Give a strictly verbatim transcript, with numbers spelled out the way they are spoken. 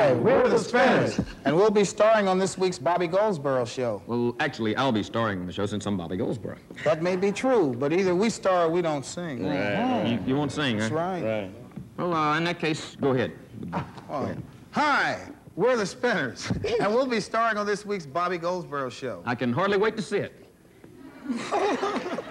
Hi, we're the Spinners, and we'll be starring on this week's Bobby Goldsboro show. Well, actually, I'll be starring in the show since I'm Bobby Goldsboro. That may be true, but either we star or we don't sing. Right. You, you won't sing, huh? That's right. Right. Well, uh, in that case, go ahead. Oh. Go ahead. Hi, we're the Spinners, and we'll be starring on this week's Bobby Goldsboro show. I can hardly wait to see it.